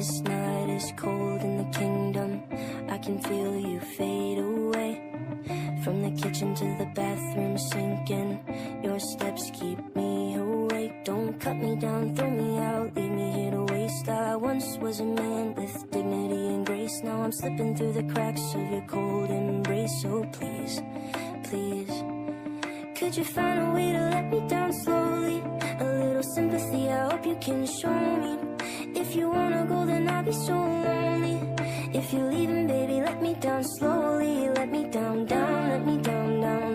This night is cold in the kingdom. I can feel you fade away. From the kitchen to the bathroom sinking. Your steps keep me awake. Don't cut me down, throw me out, leave me here to waste. I once was a man with dignity and grace. Now I'm slipping through the cracks of your cold embrace. So please, please, could you find a way to let me down slowly? A little sympathy, I hope you can show me. If you wanna go, then I'll be so lonely. If you're leaving, baby, let me down slowly. Let me down, down, let me down, down.